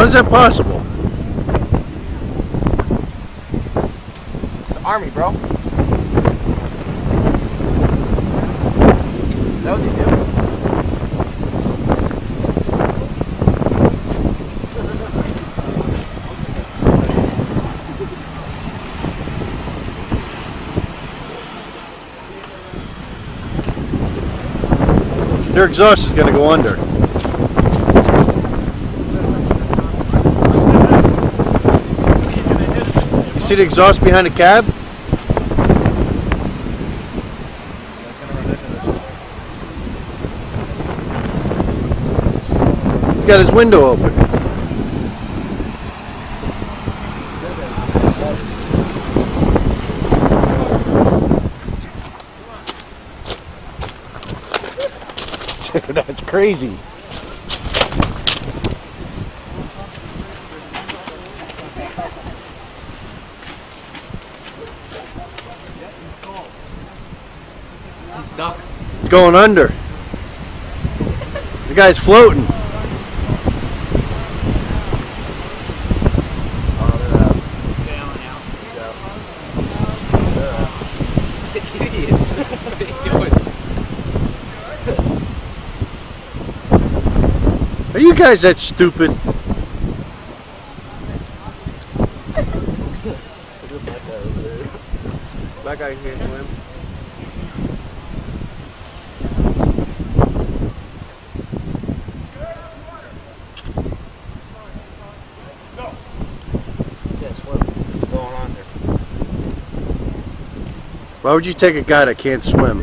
is that possible? It's the Army, bro. Is that what they do? Their exhaust is going to go under. You see the exhaust behind the cab? He's got his window open. Dude, that's crazy. He's stuck. It's going under. The guy's floating. Idiots. What are you doing? Are you guys that stupid? Black guy can't swim. Can't swim. It's going under. Why would you take a guy that can't swim?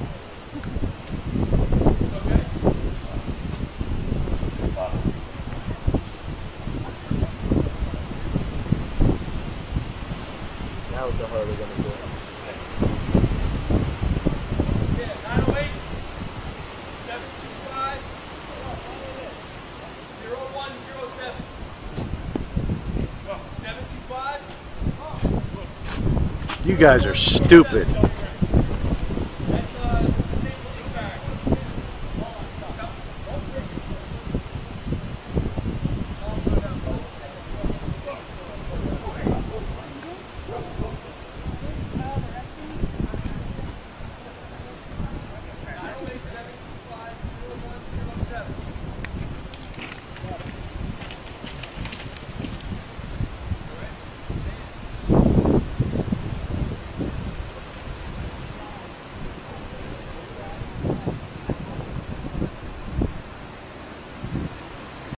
Now what the hell are they gonna do? Yeah, 908 725 0107. 725. You guys are stupid.